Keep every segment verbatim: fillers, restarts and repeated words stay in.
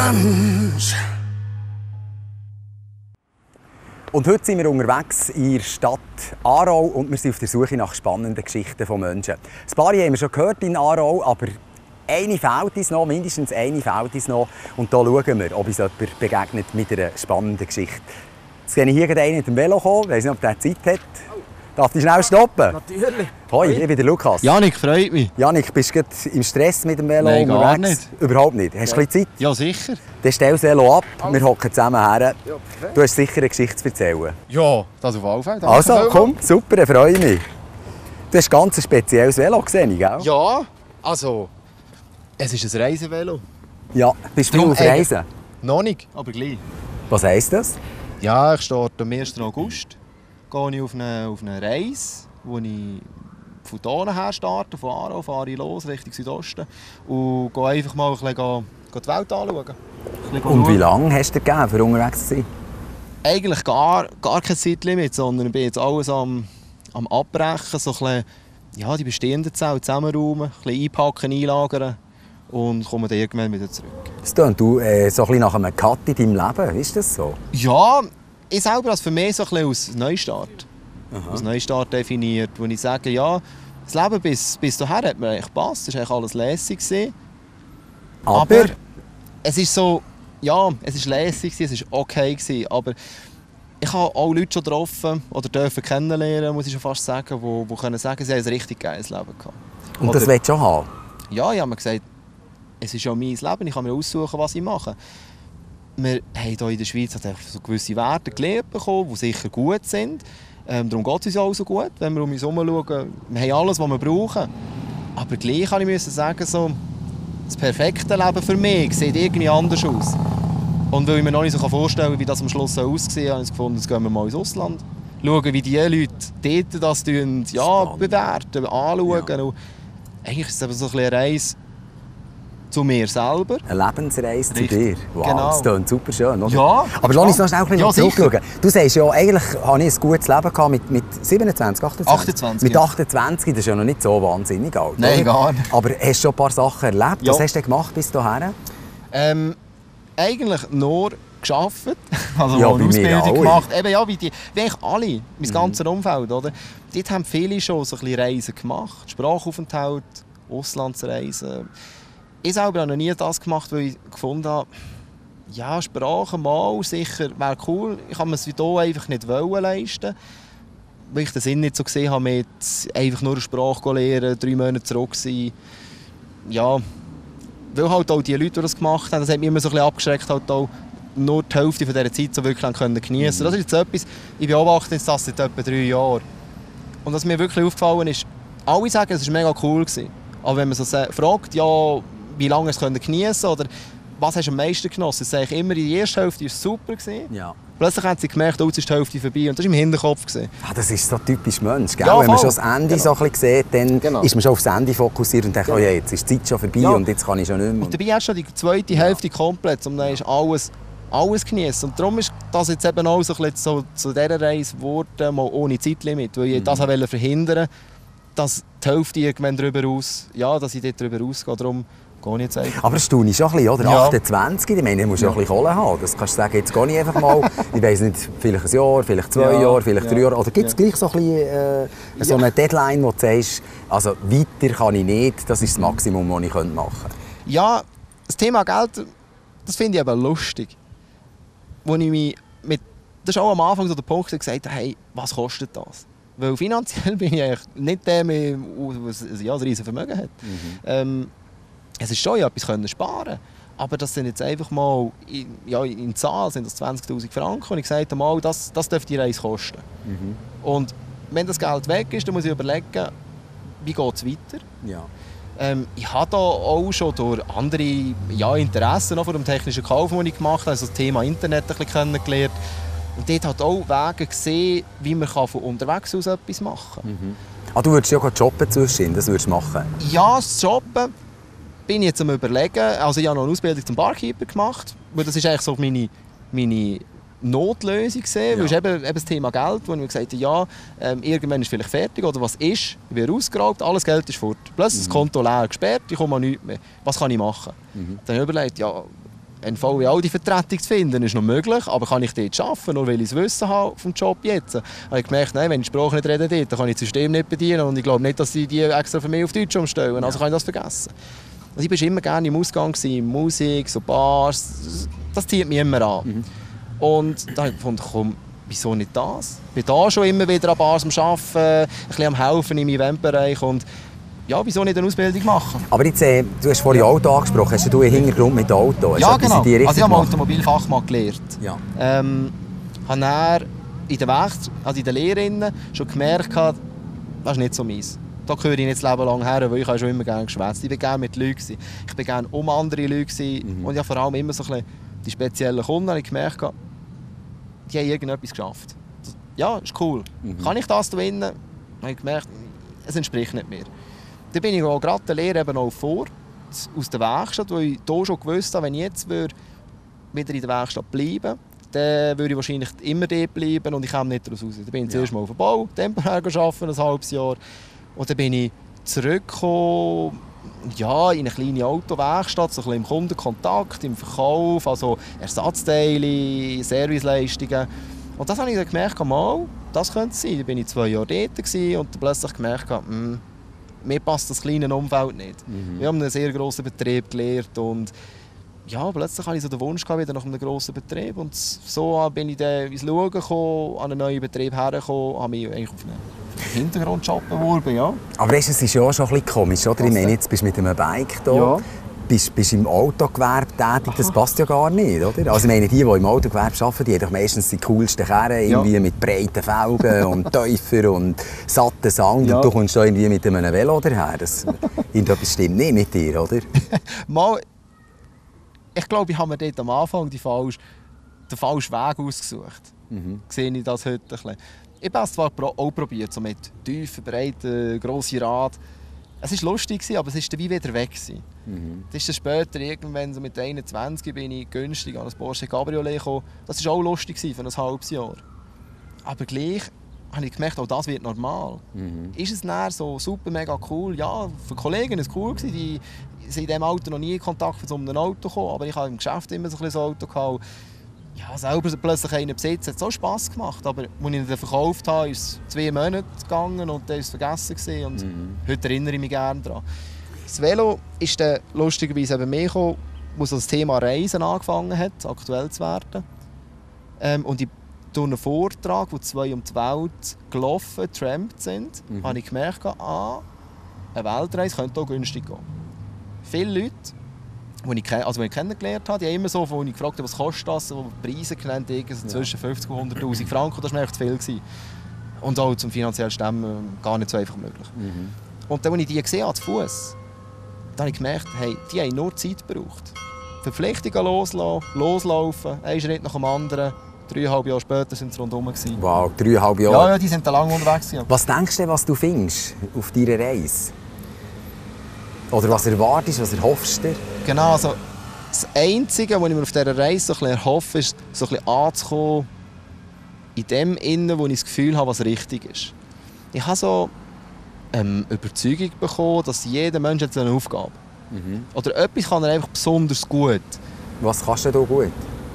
Mensch. Und heute sind wir unterwegs in der Stadt Aarau und wir sind auf der Suche nach spannenden Geschichten von Menschen. Ein paar haben wir schon gehört in Aarau, aber eine fehlt uns noch, mindestens eine fehlt uns noch. Und da schauen wir, ob uns jemand begegnet mit einer spannenden Geschichte. Jetzt sehe ich hier gerade einen mit dem Velo kommen, ich weiss nicht, ob der Zeit hat. Darf ich schnell stoppen? Natürlich. Hoi, ich bin der Lukas. Janik, freut mich. Janik, bist du im Stress mit dem Velo Nein, gar unterwegs? nicht. Überhaupt nicht. Hast du ein bisschen Zeit? Ja, sicher. Dann stell das Velo ab, wir hocken zusammen her. Du hast sicher eine Geschichte zu erzählen. Ja, das auf alle Fälle. Also, komm, super, ich freue mich. Du hast ganz ein spezielles Velo gesehen, gell? Ja, also, es ist ein Reisevelo. Ja, bist du viel Darum auf Reisen? Noch nicht, aber gleich. Was heisst das? Ja, ich starte am ersten August. Gehe ich auf eine, auf eine Reise, wo ich von hier her starte, von Aarau fahre ich los, Richtung Südosten. Und gehe einfach mal ein bisschen, gehen, gehen die Welt anschauen. Und wie lange hast du dir gegeben, für unterwegs zu sein? Eigentlich gar, gar kein Zeitlimit, sondern ich bin jetzt alles am, am Abbrechen, so ein bisschen, ja, die bestehenden Zelte zusammenräumen, ein bisschen einpacken, einlagern und komme dann irgendwann wieder zurück. Das klingt du äh, so ein bisschen nach einem Cut in deinem Leben, ist das so? Ja, ich selber habe es für mich so ein bisschen als Neustart. Aha. Als Neustart definiert, wo ich sage, ja, das Leben bis, bis dahin hat mir eigentlich gepasst, es war eigentlich alles lässig gewesen. Aber? Aber es ist so, ja, es war lässig, es war okay gewesen, aber ich habe auch Leute schon getroffen oder dürfen kennenlernen, muss ich schon fast sagen, die, die können sagen, sie haben ein richtig geiles Leben gehabt. Und oder, das willst du schon haben? Ja, ich habe mir gesagt, es ist ja mein Leben, ich kann mir aussuchen, was ich mache. Wir haben hier in der Schweiz so gewisse Werte gelernt bekommen, die sicher gut sind. Ähm, darum geht es uns auch so gut, wenn wir um uns herum schauen. Wir haben alles, was wir brauchen. Aber gleich kann ich sagen, so, das perfekte Leben für mich sieht irgendwie anders aus. Und weil ich mir noch nicht so vorstellen kann, wie das am Schluss aussehen soll, habe ich gefunden, jetzt gehen wir mal ins Ausland. Schauen, wie die Leute dort das tun, ja, bewerten, anschauen. Ja. Und eigentlich ist es eben so ein bisschen eine Reise zu mir selber. Eine Lebensreise Richtig. zu dir. Wow, Genau. Das klingt super schön, oder? Ja. Aber lass uns noch schnell ein bisschen Ja, zurückschauen. Du sagst ja, eigentlich habe ich ein gutes Leben gehabt mit, mit siebenundzwanzig, achtundzwanzig? achtundzwanzig, Mit ja. achtundzwanzig, das ist ja noch nicht so wahnsinnig alt. Nein, oder? gar nicht. Aber hast du schon ein paar Sachen erlebt? Ja. Was hast du denn gemacht bis dahin? Ähm, eigentlich nur gearbeitet, also Ja, mal wie eine wir Ausbildung alle. gemacht. Eben, ja, wie, die, wie eigentlich alle, mein Mhm. ganzes Umfeld. Oder? Dort haben viele schon so ein bisschen Reisen gemacht, Sprachaufenthalt, Auslandsreisen. Ich selber habe noch nie das gemacht, weil ich gefunden habe, ja, Sprache mal sicher wäre cool. Ich kann mir es wie hier einfach nicht leisten, weil ich den Sinn nicht so gesehen habe, mit einfach nur eine Sprache lernen, drei Monate zurück sein. Ja, weil halt auch die Leute, die das gemacht haben, das hat mich immer so ein bisschen abgeschreckt, halt auch nur die Hälfte von dieser Zeit so wirklich geniessen können. Das ist jetzt etwas, ich beobachte jetzt das seit etwa drei Jahren. Und was mir wirklich aufgefallen ist, alle sagen, es war mega cool gewesen. Aber wenn man so fragt, ja, wie lange es geniessen oder was hast du am meisten genossen, sage ich immer, die erste Hälfte war super gewesen. Ja. Plötzlich haben sie gemerkt, oh, jetzt ist die Hälfte vorbei und das war im Hinterkopf gewesen. Ah, das ist so typisch Mensch, gell? Ja, wenn man voll. schon das Ende Genau. so ein bisschen sieht, dann Genau. ist man schon aufs Ende fokussiert und denkt, Genau. oh ja, jetzt ist die Zeit schon vorbei Ja. und jetzt kann ich schon nicht mehr. Und dabei hast du die zweite Hälfte komplett und dann ist alles, alles geniessen. Und darum ist das jetzt eben auch so, ein bisschen so zu dieser Reise geworden, mal ohne Zeitlimit, weil ich Mhm. das wollte verhindern, dass die Hälfte irgendwann drüber aus, ja, dass ich dort drüber ausgehe. Darum gehe ich jetzt einfach. Aber das tue ich schon ein bisschen, oder? Ja. achtundzwanzig, ich meine, du musst ja Ja. ein bisschen Kohle haben. Das kannst du sagen, jetzt gehe ich einfach mal, ich weiss nicht, vielleicht ein Jahr, vielleicht zwei Ja, Jahre, vielleicht ja, drei Jahre. Oder gibt es ja. gleich so, ein bisschen, äh, so eine Deadline, wo du sagst, also weiter kann ich nicht, das ist das Maximum, was ich machen könnte? Ja, das Thema Geld, das finde ich eben lustig. Wo ich mich mit, das ist auch am Anfang so der Punkt, wo ich gesagt habe, hey, was kostet das? Weil finanziell bin ich eigentlich nicht der, der ja, ein riesiges Vermögen hat. Mhm. Ähm, es ist schon, ja, etwas können sparen. Aber das sind jetzt einfach mal, in, ja, in Zahl sind das zwanzigtausend Franken. Und ich sagte mal, das, das dürfte die Reise kosten. Mhm. Und wenn das Geld weg ist, dann muss ich überlegen, wie geht es weiter. Ja. Ähm, ich habe da auch schon durch andere ja, Interessen noch von dem technischen Kauf, den ich gemacht habe, also das Thema Internet ein bisschen kennengelernt. Und dort hat auch Wege gesehen, wie man von unterwegs aus etwas machen kann. Mhm. Ah, du würdest ja gerade jobben zwischen, das würdest du machen? Ja, das Jobben bin ich jetzt am Überlegen. Also ich habe noch eine Ausbildung zum Barkeeper gemacht, weil das ist eigentlich so meine, meine Notlösung gesehen, Ja. weil es eben, eben das Thema Geld, wo ich mir gesagt habe, ja, ähm, irgendwann ist es vielleicht fertig oder was ist, ich werde ausgeraubt, alles Geld ist fort. Plötzlich Mhm. das Konto leer gesperrt, ich komme an nichts mehr. Was kann ich machen? Mhm. Dann habe ich überlegt, ja, N V W die Vertretung zu finden, ist noch möglich, aber kann ich dort arbeiten, nur weil ich das Wissen habe vom Job jetzt? Da habe ich gemerkt, nein, wenn ich Sprache nicht rede, dort, dann kann ich das System nicht bedienen und ich glaube nicht, dass sie die extra für mich auf Deutsch umstellen, also ja. kann ich das vergessen. Also ich war immer gerne im Ausgang, in Musik, so Bars, das zieht mich immer an. Mhm. Und da habe ich gefunden, komm, wieso nicht das? Ich bin da schon immer wieder an Bars am Arbeiten, ein bisschen am Helfen im Eventbereich und ja, wieso nicht eine Ausbildung machen? Aber jetzt, äh, du hast vorhin Auto angesprochen. Hast du einen Hintergrund mit Auto? Hast ja, genau. Also ich habe gemacht? Automobilfachmann gelernt. Ja. Ähm, habe dann in der Werkstatt, also in der Lehre schon gemerkt, das ist nicht so meins. Da gehöre ich nicht das Leben lang her, weil ich schon immer gerne geschwätzt. Ich war gerne mit Leuten. Ich war gerne um andere Leute. Mhm. Und ja, vor allem immer so ein bisschen die speziellen Kunden. Habe ich gemerkt, die haben irgendetwas geschafft. Ja, ist cool. Mhm. Kann ich das da innen? Habe ich gemerkt, es entspricht nicht mehr. Dann bin ich auch gerade der Lehre eben auch vor, aus der Werkstatt, weil ich hier schon gewusst habe, wenn ich jetzt wieder in der Werkstatt bleiben dann würde ich wahrscheinlich immer dort bleiben und ich komme nicht daraus raus. Dann bin ich ja. zuerst mal auf dem Bau, temporär arbeiten, ein halbes Jahr. Und dann bin ich zurückgekommen, ja, in eine kleine Autowerkstatt, so ein bisschen im Kundenkontakt, im Verkauf, also Ersatzteile, Serviceleistungen. Und das habe ich dann gemerkt, mal, das könnte es sein. Dann bin ich zwei Jahre dort und dann plötzlich gemerkt, mh, mir passt das kleine Umfeld nicht. Mhm. Wir haben einen sehr grossen Betrieb gelernt und ja, plötzlich hatte ich so den Wunsch wieder nach einem grossen Betrieb und so bin ich dann ins Schauen gekommen, an einen neuen Betrieb hergekommen, habe mich eigentlich auf einen Hintergrundjob beworben, ja. Aber weißt, es ist ja auch schon ein bisschen komisch, oder? Ich meine, jetzt bist du mit einem Bike hier. Ja. Bist, bist im Autogewerbe tätig, das passt ja gar nicht, oder? Also ich meine, die, die im Autogewerbe arbeiten, die haben doch meistens die coolsten Karren, irgendwie ja. mit breiten Felgen und Täufer und satten Sound ja. und du kommst da irgendwie mit einem Velo daher. Das, irgendetwas stimmt nicht mit dir, oder? Mal, ich glaube, ich habe mir dort am Anfang die falsch, den falschen Weg ausgesucht. Mhm. Sehe ich das heute ein bisschen. Ich habe es zwar auch probiert, so mit tiefen, breiten, grossen Rad. Es war lustig, aber es war dann wieder weg. Mhm. Das ist dann später, irgendwann so mit einundzwanzig, bin ich günstig an ein Porsche Cabriolet gekommen. Das war auch lustig für ein halbes Jahr. Aber gleich habe ich gemerkt, auch das wird normal. Mhm. Ist es dann so super, mega cool? Ja, für Kollegen war es cool. Die sind in diesem Auto noch nie in Kontakt mit so einem Auto gekommen, aber ich hatte im Geschäft immer so ein Auto gehabt. Ja, selber plötzlich einen besitzen, hat so Spass gemacht. Aber als ich ihn dann verkauft habe, ist es zwei Monate gegangen und dann war es vergessen. Und mhm. heute erinnere ich mich gerne daran. Das Velo ist dann lustigerweise bei mir gekommen, wo so das Thema Reisen angefangen hat, aktuell zu werden. Ähm, und ich durch einen Vortrag, wo zwei um die Welt gelaufen, getrampt sind, mhm. habe ich gemerkt, ah, eine Weltreise könnte auch günstig gehen. Viele Leute, die ich, also die ich kennengelernt habe, die haben immer so, als ich gefragt habe, was kostet das, wo Preise genannt haben, ja. zwischen fünfzig und hunderttausend Franken, das war mir echt zu viel gewesen. Und auch zum finanziellen Stemmen gar nicht so einfach möglich. Mhm. Und dann, als ich die gesehen habe, zu Fuß, dann habe ich gemerkt, hey, die haben nur Zeit gebraucht. Verpflichtungen loslassen, loslaufen, einen Schritt nach dem anderen. Dreieinhalb Jahre später sind sie rundherum. Wow, dreieinhalb Jahre? Ja, ja, die sind da lange unterwegs. Was denkst du, was du findest auf deiner Reise? Oder was erwartest, was erhoffst du? Genau, also das Einzige, was ich mir auf dieser Reise so ein bisschen erhoffe, ist, so ein bisschen anzukommen in dem Innen, wo ich das Gefühl habe, was richtig ist. Ich habe so eine Überzeugung bekommen, dass jeder Mensch hat eine Aufgabe hat. Mhm. Oder etwas kann er einfach besonders gut. Was kannst du da gut?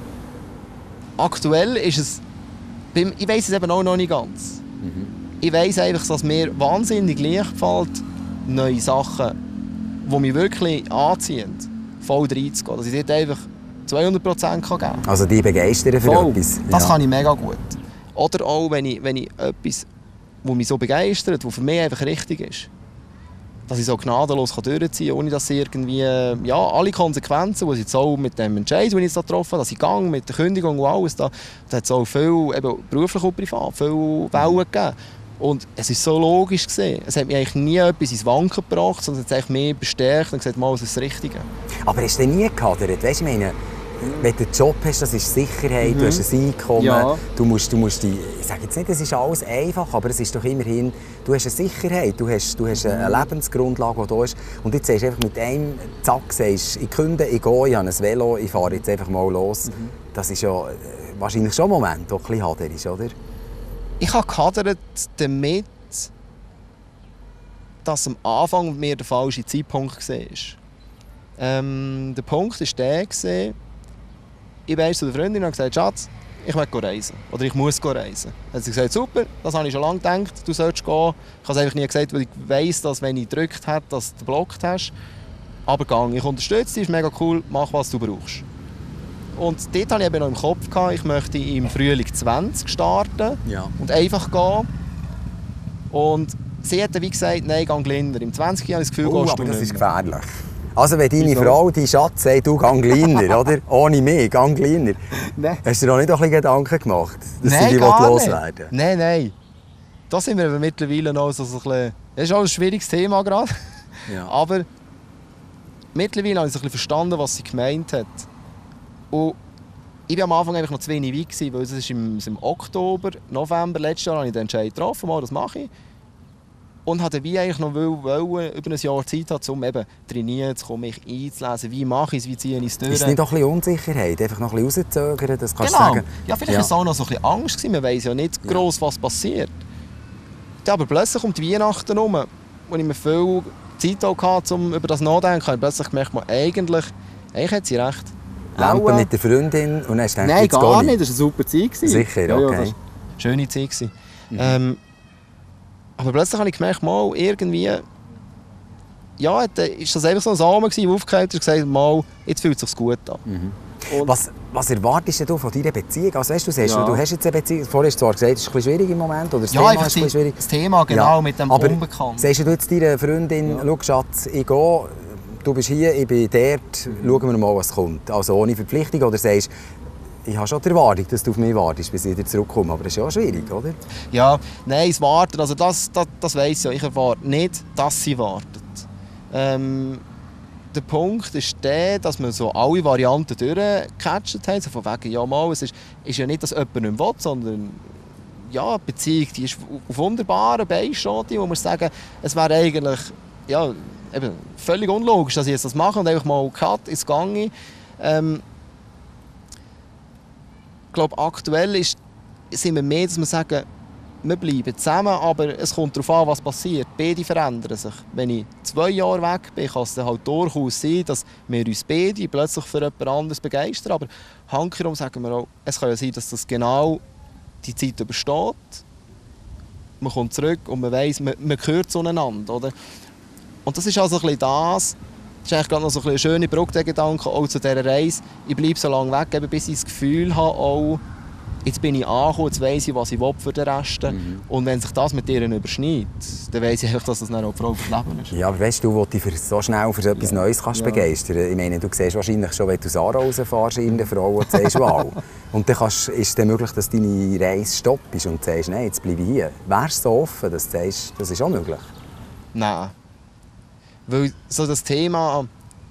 Aktuell ist es, ich weiss es eben auch noch nicht ganz. Mhm. Ich weiss einfach, dass mir wahnsinnig leicht gefällt, neue Sachen, die mich wirklich anziehen, voll reinzugehen. Dass ich dort einfach zweihundert Prozent geben kann. Also die begeistern für voll. Etwas? Das ja. kann ich mega gut. Oder auch, wenn ich, wenn ich etwas, das mich so begeistert, das für mich einfach richtig ist, dass ich so gnadenlos durchziehen kann, ohne dass ich irgendwie, ja, alle Konsequenzen, die ich jetzt auch mit dem Entscheid, den ich jetzt getroffen habe, dass ich gehe mit der Kündigung und alles, da, da hat es auch viel, eben beruflich und privat, viel Wellen gegeben. Und es ist so logisch gesehen. Es hat mich eigentlich nie etwas ins Wanken gebracht, sondern es hat sich mehr bestärkt und gesagt, mal, es ist das Richtige. Aber hast du denn nie gehadert? Weißt, ich meine, wenn du einen Job hast, das ist Sicherheit, mhm. du hast ein Einkommen, ja. du musst, du musst die, ich sage jetzt nicht, es ist alles einfach, aber es ist doch immerhin, du hast eine Sicherheit, du hast, du hast eine Lebensgrundlage, die da ist. Und jetzt sagst du einfach mit einem Zack, sagst, ich kündige, ich gehe, ich habe ein Velo, ich fahre jetzt einfach mal los. Mhm. Das ist ja wahrscheinlich schon ein Moment, der ein bisschen hader ist, oder? Ich habe gehadert damit, dass am Anfang mir der falsche Zeitpunkt war. Ähm, der Punkt war der, ich bin zu der Freundin und habe gesagt, Schatz, ich möchte reisen. Oder ich muss reisen. Dann hat sie gesagt, super, das habe ich schon lange gedacht, du sollst gehen. Ich habe es einfach nie gesagt, weil ich weiss, dass wenn ich gedrückt habe, dass du geblockt hast. Aber gang, ich unterstütze dich, ist mega cool, mach was du brauchst. Und dort hatte ich eben noch im Kopf, gehabt, ich möchte im Frühling zwanzig starten ja. und einfach gehen. Und sie hat wie gesagt, nein, geh kleiner. Im zwanzig Jahr habe ich das Gefühl, uh, gehst aber du das nicht ist mehr. gefährlich. Also wenn deine Wieso? Frau, dein Schatz sagt, du geh kleiner, oder? Ohne mich, geh kleiner. Nein. Hast du dir noch nicht ein bisschen Gedanken gemacht, dass Nein, sie die gar loswerden? Nein, nein. Da sind wir aber mittlerweile noch so ein bisschen... Das ist auch ein schwieriges Thema gerade. Ja. Aber mittlerweile habe ich ein bisschen verstanden, was sie gemeint hat. Und ich war am Anfang einfach noch zu wenig weit, weil es ist im, im Oktober, November letztes Jahr habe ich den Entscheid getroffen, mal, das mache ich. Und hatte wie eigentlich noch wollen, über ein Jahr Zeit haben, um eben trainieren zu kommen, mich einzulesen, wie mache ich es, wie ziehe ich es durch. Ist es nicht auch ein bisschen Unsicherheit, einfach noch ein bisschen rauszögern, das kannst du Genau. sagen? Ja, vielleicht war Ja. es auch noch so ein bisschen Angst gewesen. Man weiss ja nicht gross, was passiert. Ja, aber plötzlich kommt Weihnachten herum, wo ich mir viel Zeit auch hatte, um über das nachzudenken. Ich habe plötzlich gemerkt, man, eigentlich, eigentlich hat sie recht. Lampe Auch, äh, mit der Freundin und dann hast du gedacht, Nein, jetzt gar gehe nicht. ich. Das war eine super Zeit. gewesen. Sicher, Ja, ja, okay. das war eine schöne Zeit. gewesen. Ähm, aber plötzlich habe ich gemerkt, mal, irgendwie... Ja, ist das einfach so ein Samen, der aufgehört hat und gesagt, mal, jetzt fühlt es sich gut an. Mhm. Und Was, was erwartest du von deiner Beziehung? Also, weißt du, du, sagst, Ja. du hast jetzt eine Beziehung, vorher hast du zwar gesagt, es ist ein bisschen schwierig im Moment, oder das ja, Thema einfach ist ein bisschen die, schwierig. das Thema genau mit dem aber Unbekannten. sagst du jetzt deiner Freundin, Ja. schau Schatz, ich gehe, du bist hier, ich bin dort, Mhm. schauen wir mal, was kommt. Also ohne Verpflichtung, oder sagst ich habe schon die Erwartung, dass du auf mich wartest, bis ich wieder zurückkomme, aber das ist ja auch schwierig, oder? Ja, nein, das Warten, also das, das, das weiss ich ja. Ich erwarte nicht, dass sie wartet. Ähm, der Punkt ist der, dass wir so alle Varianten durchgecatcht haben. So von wegen, ja mal, es ist, ist ja nicht, dass jemand nicht will, sondern ja, die Beziehung die ist auf wunderbaren Beinen schon, wo wir sagen, es wäre eigentlich ja, eben, völlig unlogisch, dass ich jetzt das mache und einfach mal Cut ins Gange. Ähm, ich glaube, aktuell ist, sind wir mehr, dass wir sagen, wir bleiben zusammen, aber es kommt darauf an, was passiert. Beide verändern sich. Wenn ich zwei Jahre weg bin, kann es dann halt durchaus sein, dass wir uns beide plötzlich für jemand anderes begeistern. Aber hankerum sagen wir auch, es kann ja sein, dass das genau die Zeit übersteht. Man kommt zurück und man weiss, man, man gehört zueinander. Oder? Und das ist also ein bisschen das, das ist eigentlich gerade noch so ein bisschen schöne Brücke, der Gedanke, auch zu dieser Reise. Ich bleibe so lange weg, eben, bis ich das Gefühl habe, auch, jetzt bin ich angekommen, jetzt weiss ich, was ich will für den Rest. Mhm. Und wenn sich das mit ihr überschneidet, dann weiss ich, dass das dann auch die Frau fürs Leben ist. Ja, aber weißt du, wo du dich für so schnell für etwas ja. Neues kannst ja. begeistern kannst? Ich meine, du siehst wahrscheinlich schon, wenn du Sarah rausfährst, in der Frau und sagst, wow. Und dann kannst, ist es dann möglich, dass deine Reise stoppst und sagst, nein, jetzt bleibe ich hier. Wärst du so offen, dass du sagst, das ist auch möglich? Nein. Weil so das Thema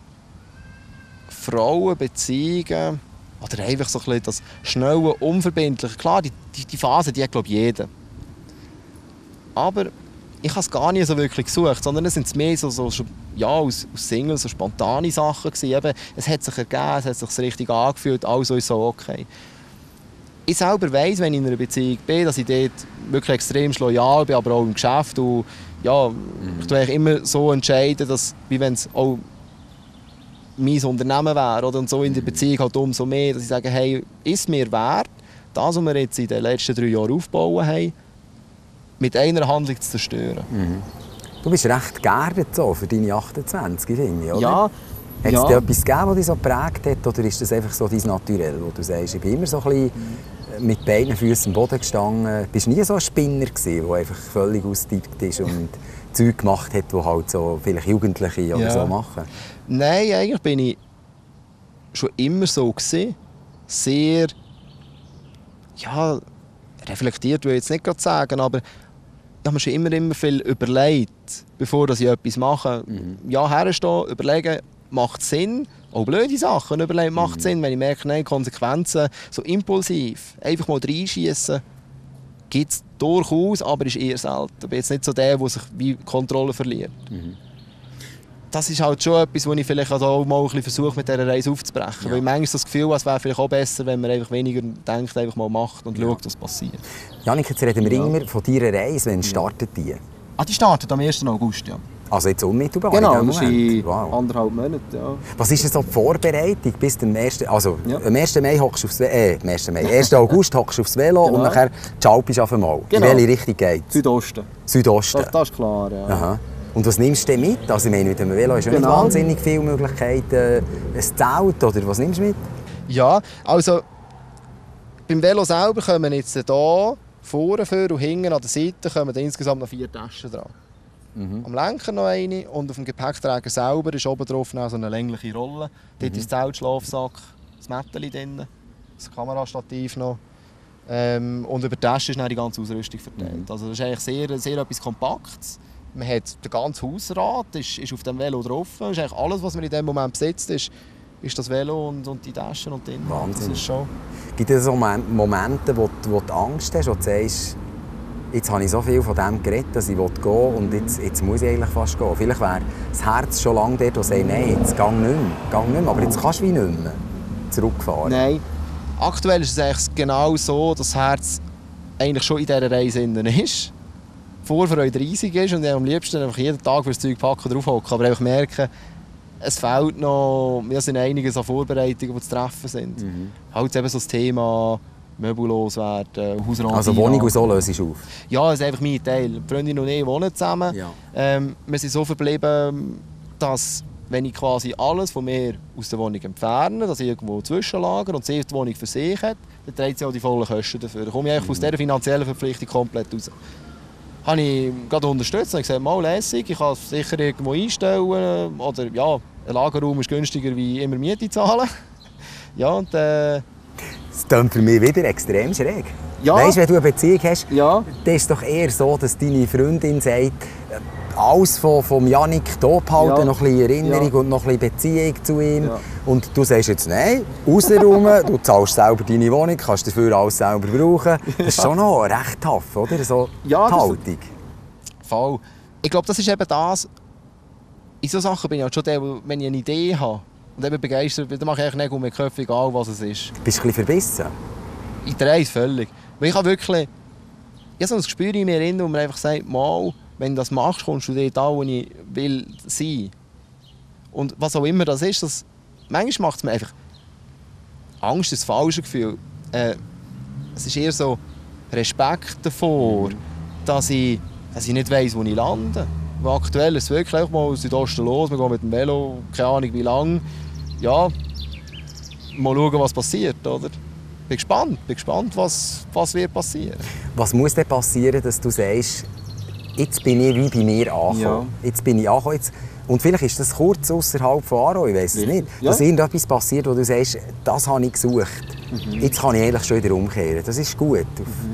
Frauen, Beziehungen oder einfach so ein bisschen das schnelle, unverbindliche. Klar, die, die, die Phase, die hat, glaube ich, jeder. Aber ich habe es gar nicht so wirklich gesucht, sondern es sind mehr so, so ja, aus, aus Singles, so spontane Sachen gewesen. Eben, es hat sich ergeben, es hat sich richtig angefühlt, also ist so okay. Ich selber weiss, wenn ich in einer Beziehung bin, dass ich dort wirklich extrem loyal bin, aber auch im Geschäft. Und ja, mhm. ich tue immer so entscheiden, dass, wie wenn es auch mein Unternehmen wäre. Oder? Und so in der Beziehung halt umso mehr, dass ich sage, hey, ist mir wert, das, was wir jetzt in den letzten drei Jahren aufgebaut haben, mit einer Handlung zu zerstören. Mhm. Du bist recht geerdet so für deine achtundzwanzig, finde ich, oder? Ja. Hat es ja. dir etwas gegeben, das dich so geprägt hat, oder ist das einfach so dein Naturell, wo du sagst, ich bin immer so ein bisschen mit beiden Füßen am Boden gestanden. Bist du nie so ein Spinner gewesen, der einfach völlig ausgetippt ist und Zeug gemacht hat, die halt so vielleicht Jugendliche oder ja. so machen? Nein, eigentlich bin ich schon immer so gewesen. Sehr, ja, reflektiert würde ich jetzt nicht gerade sagen, aber ich habe mir schon immer, immer viel überlegt, bevor ich etwas mache. Mhm. Ja, herstehen, überlegen, macht es Sinn? Auch blöde Sachen überlegen, macht es mhm. Sinn, wenn ich merke, nein, Konsequenzen, so impulsiv, einfach mal reinschießen, gibt es durchaus, aber ist eher selten. Ich bin jetzt nicht so der, der sich wie Kontrolle verliert. Mhm. Das ist halt schon etwas, wo ich vielleicht also auch mal ein bisschen versuche, mit dieser Reise aufzubrechen. Ja. Weil manchmal das Gefühl, es wäre vielleicht auch besser, wenn man einfach weniger denkt, einfach mal macht und ja. schaut, was passiert. Janik, jetzt reden wir ja. immer von deiner Reise. Wann startet die? Ah, die startet am ersten August, ja. Also jetzt unmittelbar? Genau, in das ist in wow. anderthalb Monaten. Ja. Was ist denn so die Vorbereitung bis zum ersten Also Ja. am ersten Mai hockst du aufs Velo, äh, am ersten Mai, ersten August hockst du aufs Velo Genau. und nachher Chalpist auf einmal. Genau. In welche Richtung geht es? Südosten. Südosten? Das, das ist klar, ja. Aha. Und was nimmst du denn mit? Also ich meine, mit dem Velo hast du Genau. nicht wahnsinnig viele Möglichkeiten. Ein Zelt oder was nimmst du mit? Ja, also beim Velo selber kommen jetzt hier vorne für und hinten an der Seite kommen da insgesamt noch vier Taschen dran. Mhm. Am Lenker noch eine und auf dem Gepäckträger selber ist oben drauf noch so eine längliche Rolle. Dort Mhm. ist der Zeltschlafsack, das Mätteli drin, das Kamerastativ noch. Ähm, und über die Tasche ist dann die ganze Ausrüstung verteilt. Mhm. Also das ist eigentlich sehr, sehr etwas Kompaktes. Man hat den ganzen Hausrat ist, ist auf dem Velo drauf. Das ist eigentlich alles, was man in dem Moment besitzt, ist, ist das Velo und, und die Taschen und drin. Wahnsinn. Das ist schon... Gibt es so Momente, wo du, wo du Angst hast, wo du sagst, jetzt habe ich so viel von dem geredet, dass ich gehen will und jetzt, jetzt muss ich eigentlich fast gehen. Vielleicht wäre das Herz schon lange dort, das sagt, nein, jetzt geh nicht mehr, geh nicht mehr. Aber jetzt kannst du wie nicht mehr zurückfahren. Nein. Aktuell ist es eigentlich genau so, dass das Herz eigentlich schon in dieser Reise drin ist. Die Vorfreude riesig ist und ich am liebsten einfach jeden Tag für das Zeug packen und draufhocken. Aber einfach merken, es fehlt noch, wir sind einiges an Vorbereitungen, die zu treffen sind. Mhm. Halt eben so das Thema Möbel loswerden, Hausrat. Also Wohnung und so löse ich auf? Ja, das ist einfach mein Teil. Die Freundin und ich wohnen zusammen. Ja. Ähm, wir sind so verblieben, dass wenn ich quasi alles von mir aus der Wohnung entferne, dass ich irgendwo zwischenlager und sie die Wohnung für sich hat, dann trägt sie auch die vollen Kosten dafür. Da komme ich eigentlich aus dieser finanziellen Verpflichtung komplett raus. Habe ich gerade unterstützt und gesagt, mal lässig, ich kann es sicher irgendwo einstellen oder ja, ein Lagerraum ist günstiger wie immer Miete zahlen. Ja, und, äh, das klingt für mich wieder extrem schräg. Ja. Weißt du, wenn du eine Beziehung hast, ja. dann ist es doch eher so, dass deine Freundin sagt, alles von, von Jannik hier behalten, Ja. noch ein bisschen Erinnerung Ja. und noch ein bisschen Beziehung zu ihm. Ja. Und du sagst jetzt, nein, rausräumen, du zahlst selber deine Wohnung, kannst dafür alles selber brauchen. Das ist schon noch recht tough, oder? So Ja, die das- Haltung. Voll. Ich glaube, das ist eben das. In solchen Sachen bin ich halt schon der, wenn ich eine Idee habe und eben begeistert bin, dann mache ich eigentlich nicht um den Kopf, egal was es ist. Bist du ein bisschen verbissen? Ich drehe es völlig. Weil ich habe wirklich ich habe so ein Gespür in mir drin, wo man einfach sagt, mal, wenn du das machst, kommst du dort an, wo ich will sein. Und was auch immer das ist, das, manchmal macht es mir einfach Angst, ist das falsche Gefühl. Äh, es ist eher so Respekt davor, dass ich, dass ich nicht weiss, wo ich lande. Weil aktuell ist es wirklich einfach mal aus Südosten los, wir gehen mit dem Velo, keine Ahnung wie lange. Ja, mal schauen, was passiert, oder? Bin gespannt, bin gespannt, was, was wird passieren. Was muss denn passieren, dass du sagst, jetzt bin ich wie bei mir angekommen? Ja. Jetzt bin ich angekommen. Jetzt, und vielleicht ist das kurz außerhalb von Aarau, ich weiß es nicht. Ja. Dass irgendetwas passiert, wo du sagst, das habe ich gesucht. Mhm. Jetzt kann ich eigentlich schon wieder umkehren. Das ist gut.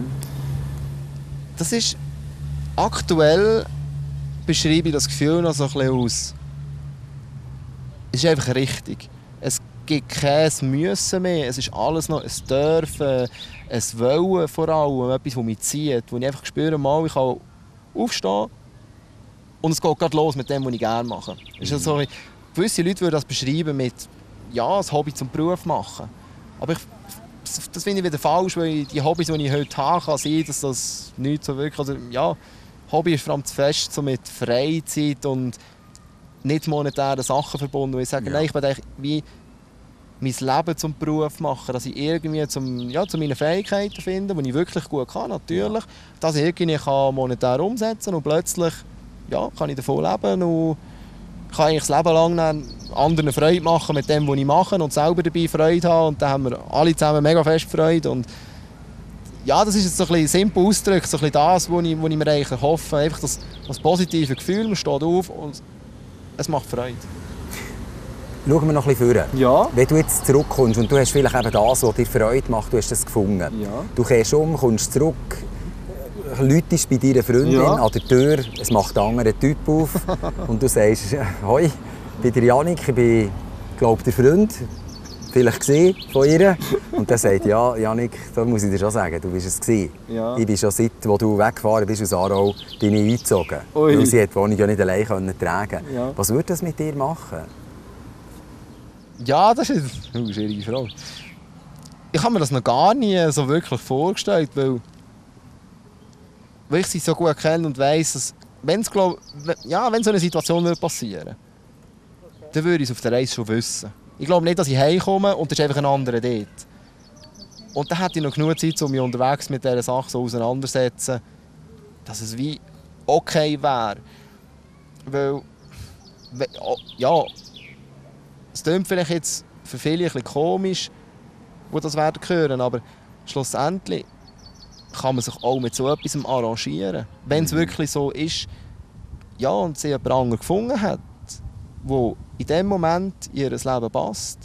Das ist aktuell beschreibe ich das Gefühl noch so ein bisschen aus. Es ist einfach richtig. Es gibt kein Müssen mehr. Es ist alles noch ein Dürfen, ein Wollen vor allem, etwas, das mich zieht. Wo ich einfach spüre, mal, ich kann aufstehen und es geht gerade los mit dem, was ich gerne mache. Es ist so, gewisse Leute würden das beschreiben mit ja, ein Hobby zum Beruf machen. Aber ich, das, das finde ich wieder falsch, weil die Hobbys, die ich heute habe, kann sein, dass das nicht so wirklich... Also, ja, Hobby ist vor allem zu fest so mit Freizeit und nicht monetären Sachen verbunden. Und ich sage, Ja. nein, ich will eigentlich wie mein Leben zum Beruf machen, dass ich irgendwie zum, ja, zu meinen Fähigkeiten finde, die ich wirklich gut kann, natürlich, dass ich irgendwie kann monetär umsetzen kann und plötzlich ja, kann ich davon leben und kann eigentlich das Leben lang dann anderen Freude machen mit dem, was ich mache und selber dabei Freude haben und dann haben wir alle zusammen mega fest Freude und ja, das ist jetzt so ein bisschen simpel ausgedrückt, so ein bisschen das, was ich, was ich mir eigentlich erhoffe, einfach das, das positive Gefühl, man steht auf und es macht Freude. Schauen wir noch ein bisschen vor. Ja. Wenn du jetzt zurückkommst und du hast vielleicht eben das, was dir Freude macht, du hast das gefunden. Ja. Du kehrst um, kommst zurück, läutest bei deiner Freundin Ja. an der Tür, es macht einen anderen Typ auf und du sagst, «Hoi, ich bin der Jannik, ich bin, glaube der Freund, vielleicht gesehen von ihr.» Und dann sagt «Ja, Jannik, da muss ich dir schon sagen, du bist es gewesen. Ja. Ich bin schon seit, wo du weggefahren bist aus Aarau, bin ich eingezogen. Ui. Weil sie hat die Wohnung ja nicht allein können tragen. Ja. Was würde das mit dir machen?» Ja, das ist eine schwierige Frage. Ich habe mir das noch gar nie so wirklich vorgestellt, weil, weil ich sie so gut kenne und weiss, dass wenn glaub, ja, wenn so eine Situation passieren würde, dann würde ich es auf der Reise schon wissen. Ich glaube nicht, dass ich heimkomme und da ist einfach ein anderer dort. Und dann hätte ich noch genug Zeit, um mich unterwegs mit dieser Sache so auseinandersetzen, dass es wie okay wäre. Weil, ja, es klingt vielleicht jetzt für viele ein bisschen komisch, wo das werden hören, aber schlussendlich kann man sich auch mit so etwas arrangieren. Wenn es wirklich so ist, ja, und sie jemand anderen gefunden hat, der in dem Moment in ihr Leben passt,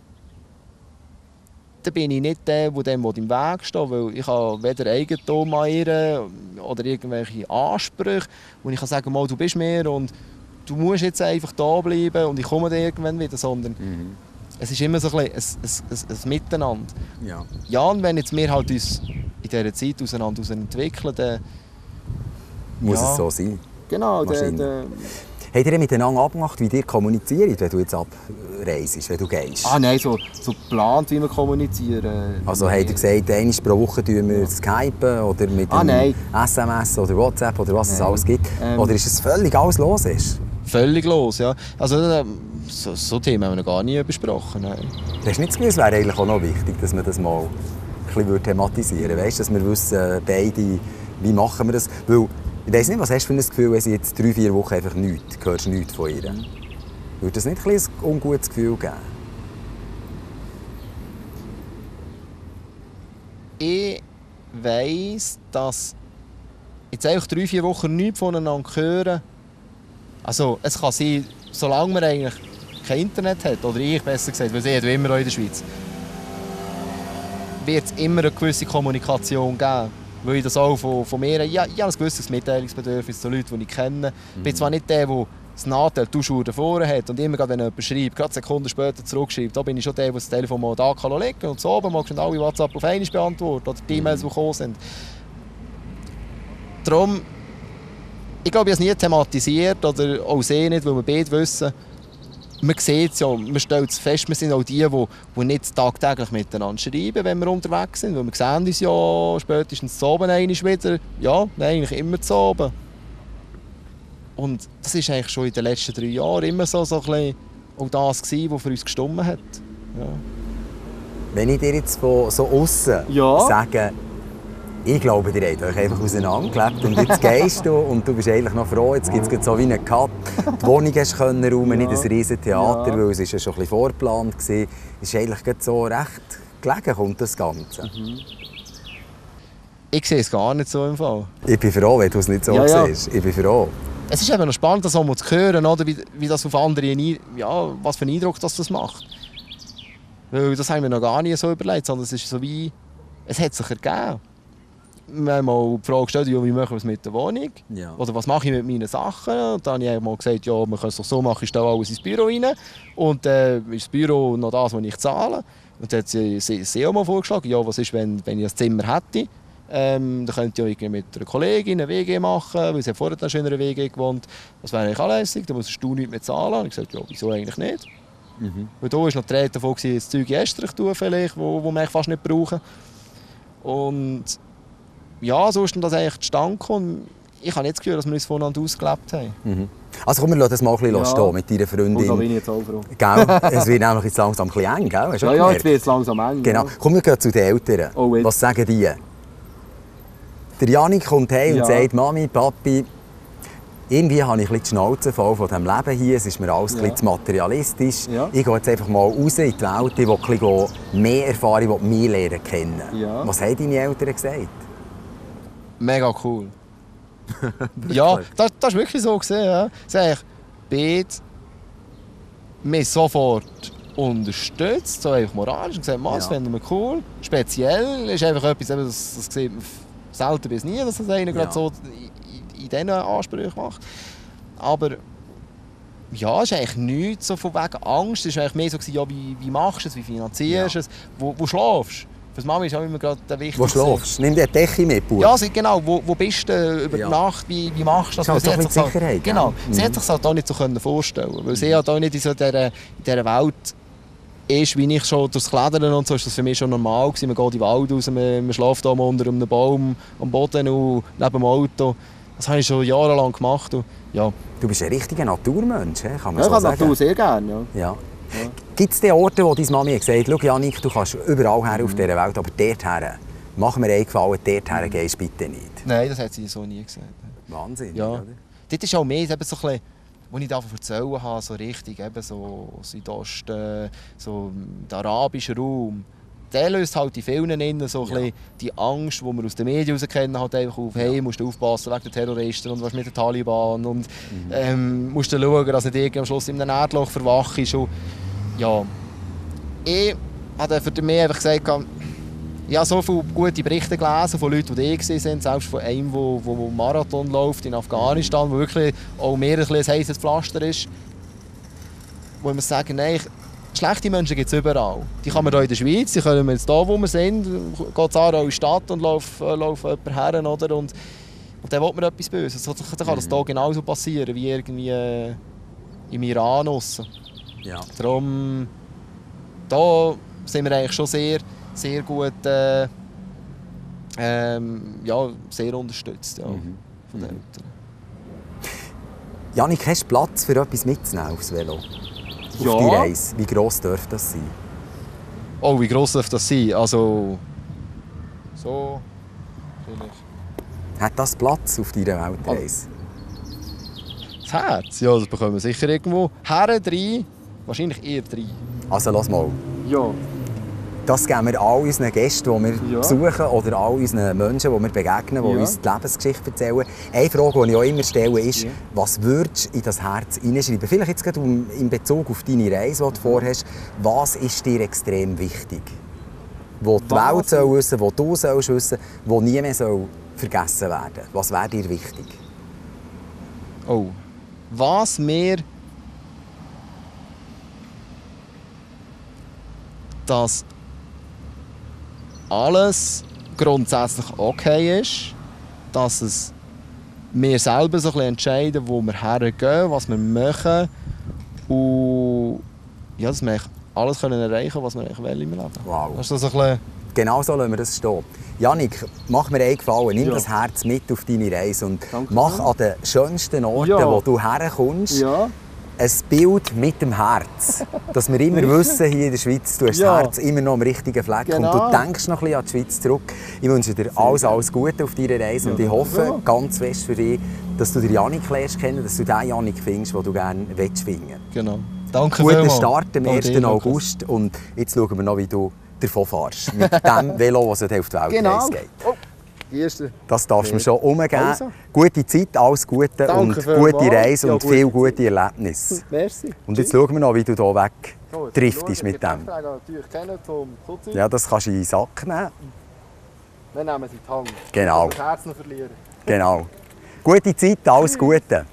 dann bin ich nicht der, der dem im Weg steht, weil ich habe weder Eigentum an ihr oder irgendwelche Ansprüche, wo ich kann sagen kann, du bist mir und du musst jetzt einfach da bleiben und ich komme dann irgendwann wieder, sondern mhm. es ist immer so ein, bisschen ein, ein, ein, ein Miteinander. Ja. Ja, und wenn jetzt wir halt uns in dieser Zeit auseinander entwickeln, dann muss ja, es so sein. Genau. Dann, dann habt ihr miteinander abgemacht, wie ihr kommuniziert, wenn du jetzt abreist, wenn du gehst? Ah nein, so, so geplant, wie wir kommunizieren. Also habt ihr gesagt, einmal pro Woche tun wir skypen oder mit ah, einem S M S oder WhatsApp oder was nein. es alles gibt? Ähm, oder ist es völlig alles los? Ist? Völlig los, ja. Also so, so Themen haben wir noch gar nie besprochen. Nein. Das ist nicht das Gefühl, es wäre eigentlich auch noch wichtig, dass man das mal ein bisschen thematisieren würde. Weißt, dass wir wissen, beide, wie machen wir das? Weil, ich weiss nicht, was hast du für ein Gefühl, wenn sie jetzt drei, vier Wochen einfach nichts, hörst nichts von ihr? Würde das nicht ein, ein ungutes Gefühl geben? Ich weiss, dass jetzt einfach drei, vier Wochen nichts voneinander hören. Also, es kann sein, solange man eigentlich kein Internet hat, oder ich besser gesagt, weil sie hat immer in der Schweiz, wird es immer eine gewisse Kommunikation geben. Weil ich das auch von, von mir, ja, ich habe ein gewisses Mitteilungsbedürfnis zu Leuten, die ich kenne. Ich mhm. bin zwar nicht der, der das Nachteil Tuschur davor hat und immer, wenn jemand schreibt, gerade Sekunden später zurückschreibt, da bin ich schon der, der das Telefon mal da kann legen und so oben magst du alle WhatsApp auf einmal beantworten oder die E-Mails, die gekommen sind. Darum, ich glaube, ich habe es nie thematisiert oder auch sie nicht, weil wir beide wissen, man sieht es ja, man stellt es fest, wir sind auch die, die, die nicht tagtäglich miteinander schreiben, wenn wir unterwegs sind. Weil wir sehen uns ja spätestens zu oben einmal wieder. Ja, eigentlich immer zu oben. Und das war eigentlich schon in den letzten drei Jahren immer so, so ein bisschen auch das gewesen, was für uns gestimmt hat. Ja. Wenn ich dir jetzt von so aussen ja. sage, ich glaube, ihr habt euch einfach auseinandergelebt und jetzt gehst du und du bist eigentlich noch froh, jetzt gibt es so wie einen Cut. Die Wohnung hast du räumen, ja. nicht ein riesiges Theater, ja. weil es ja schon ein bisschen vorgeplant war. Es ist eigentlich so recht gelegen, kommt das Ganze. Mhm. Ich sehe es gar nicht so im Fall. Ich bin froh, wenn du es nicht so ja, siehst. Ja. Ich bin froh. Es ist eben noch spannend, das auch mal zu hören, oder? Wie, wie das auf andere, ja, was für einen Eindruck das, das macht. Weil das haben wir noch gar nicht so überlegt, sondern es ist so wie, es hat sich ergeben. Wir haben mal die Frage gestellt, ja, wie machen wir es mit der Wohnung? Ja. Oder was mache ich mit meinen Sachen? Und dann habe ich mal gesagt, ja, man kann es doch so machen, ich stelle alles ins Büro rein. Und äh, ist das Büro noch das, was ich zahle. Und dann hat sie, sie, sie auch mal vorgeschlagen, ja, was ist, wenn, wenn ich ein Zimmer hätte? Ähm, dann könnte ich ja mit einer Kollegin eine W G machen, weil sie vorher schon in einer W G gewohnt. Das wäre eigentlich anlässig, da musst du nicht mehr zahlen. Und ich habe gesagt, ja, wieso eigentlich nicht? Mhm. Weil da war noch die Rede davon, das Zeug in Estrich tun, vielleicht, wo, wo wir fast nicht brauchen. Und ja, so ist das eigentlich zustande gekommen. Ich habe nicht das Gefühl, dass wir uns voneinander ausgelebt haben. Mhm. Also komm, wir lassen das mal ein bisschen ja. stehen mit deiner Freundin. Und da bin ich jetzt auch froh. Gell? Es wird nämlich jetzt langsam ein bisschen eng, gell? Ja, ja, jetzt wird es langsam eng. Genau. Ja. Komm, wir gehen zu den Eltern. Oh, was sagen die? Der Janik kommt heim ja. und sagt, Mami, Papi, irgendwie habe ich ein bisschen die Schnauze voll von diesem Leben hier. Es ist mir alles ja. ein bisschen zu materialistisch. Ja. Ich gehe jetzt einfach mal raus in die Welt, ich will ein bisschen mehr erfahren, ich will mich lernen kennen. Ja. Was haben deine Eltern gesagt? Mega cool. Ja, das, das ist wirklich so gesehen. Ja. Sie haben beide mich sofort unterstützt, so einfach moralisch, und gesagt, das ja. finden wir cool. Speziell ist einfach etwas, das, das sieht man selten bis nie, dass das einer ja. gerade so in, in diesen Ansprüchen macht. Aber ja, es ist eigentlich nichts so von wegen Angst. Es war eigentlich mehr so, ja, wie, wie machst du es, wie finanzierst du ja. es, wo, wo schlafst du? Für die Mama ist auch immer gerade der wichtigste. Wo schläfst du? Nimm dir eine Decke mit, Bub. Ja, genau. Wo, wo bist du über ja. die Nacht? Wie, wie machst du das? Das ist doch mit Sicherheit. Genau. Ja. Sie hat sich das auch nicht so vorstellen können. Weil sie ja auch nicht in so dieser, in dieser Welt ist, wie ich schon durchs Klettern und so, ist das für mich schon normal gewesen. Man geht in den Wald raus, man, man schläft da unter einem Baum am Boden und neben dem Auto. Das habe ich schon jahrelang gemacht. Und, ja. Du bist ein richtiger Naturmensch, kann man Ja, so ich habe sagen. Natur sehr gerne. Ja. Ja. Ja. Gibt es Orte, wo deine Mami gesagt hat, schau Janik, du kannst überall her auf dieser Welt, aber dort her, mach mir einen Gefallen, dort her gehst bitte nicht? Nein, das hat sie so nie gesagt. Wahnsinn, ja. oder? Dort ist auch mehr, eben so ein bisschen, was ich davon erzählen habe, so richtig, eben so Südosten, so der arabische Raum. Der löst halt in vielen innen so ja. die Angst, die wir aus den Medien heraus kennen, halt einfach auf, hey, ja. musst du aufpassen wegen der Terroristen und was mit den Taliban und mhm. ähm, musst du schauen, dass nicht irgendwie am Schluss in einem Erdloch verwacht ist. Und, ja, ich habe für mich einfach gesagt, ich habe so viele gute Berichte gelesen von Leuten, die da waren, selbst von einem, der einen Marathon läuft in Afghanistan, wo wirklich auch mehr ein, ein heißes Pflaster ist, wo wir sagen, nein, schlechte Menschen gibt es überall. Die kann man hier in der Schweiz, die können wir jetzt hier, wo wir sind, geht es auch in die Stadt und läuft, äh, läuft jemand her, oder? Und, und dann will man etwas Böses. Dann kann das hier genauso passieren wie irgendwie äh, im Iran. Ja. Darum da sind wir eigentlich schon sehr, sehr gut äh, ähm, ja, sehr unterstützt ja, mhm. von den Eltern. Janik, hast du Platz für etwas mitzunehmen aufs Velo? Ja. Auf die Reise. Wie gross darf das sein? Oh, wie gross darf das sein? Also... So... Vielleicht... Hat das Platz auf deiner Weltreise? Das Herz? Ja, das bekommen wir sicher irgendwo. Herren drei, wahrscheinlich eher drei. Also, lass mal. Ja. Das geben wir all unseren Gästen, die wir ja. besuchen, oder all unseren Menschen, die wir begegnen, die ja. uns die Lebensgeschichte erzählen. Eine Frage, die ich auch immer stelle, ist, ja. was würdest du in das Herz hineinschreiben? Vielleicht jetzt gerade in Bezug auf deine Reise, die du vorhast. Was ist dir extrem wichtig? Wo die was? Welt soll wissen, wo du sollst wissen, wo nie mehr soll vergessen werden. Was wäre dir wichtig? Oh, was mir das alles grundsätzlich okay ist, dass es wir selber so ein bisschen entscheiden, wo wir hergehen, was wir machen und ja, dass wir alles können erreichen, was wir im Leben wollen. Wow. Das ist so ein bisschen... Genau so lassen wir das stehen. Janik, mach mir einen Gefallen, nimm ja. das Herz mit auf deine Reise und Danke mach an den schönsten Orten, ja. wo du herkommst, ja. ein Bild mit dem Herz. Dass wir immer wissen, hier in der Schweiz, du hast ja. das Herz immer noch am richtigen Fleck genau. und du denkst noch ein bisschen an die Schweiz zurück. Ich wünsche dir alles, alles Gute auf deiner Reise ja. und ich hoffe ja. ganz fest für dich, dass du den Janik lernst kennen, dass du den Janik findest, den du gerne finden willst. Genau. Danke Guten Start am ersten August und jetzt schauen wir noch, wie du davon fährst. Mit dem Velo, das auf die Weltreise genau. geht. Oh. Erste. Das darfst du mir schon umgeben. Also. Gute Zeit, alles Gute Danke und gute Reise ja, und viele gute Erlebnisse. Merci. Und jetzt schauen wir noch, wie du hier weg so, driftest mit dem. Ja, das kannst du in den Sack nehmen. Wir nehmen sie in die Hand. Genau. Das Herz noch verlieren. Genau. Gute Zeit, alles Gute.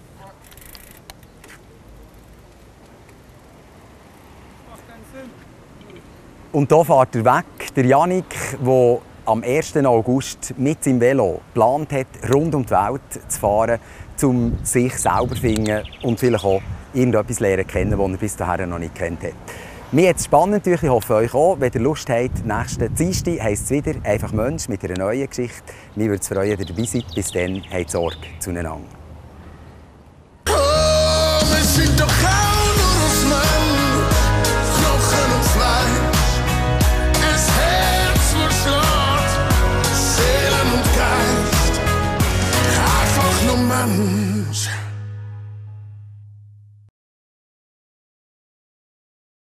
Und hier fährt er weg, der Janik, der am ersten August mit seinem Velo geplant hat, rund um die Welt zu fahren, um sich selber zu finden und vielleicht auch irgendetwas lernen kennen, das er bis dahin noch nicht kennt hat. Mir hat es spannend, ich hoffe euch auch. Wenn ihr Lust habt, nächsten Dienstag heisst es wieder «Einfach Mensch» mit einer neuen Geschichte. Mir würde es freuen, dass ihr dabei seid. Bis dann, habt Sorge zueinander. Oh, wir sind doch auch nur aus Mann, Knochen und Fleisch. Das Herz wird schlägt, Seelen und Geist. Einfach nur Mensch.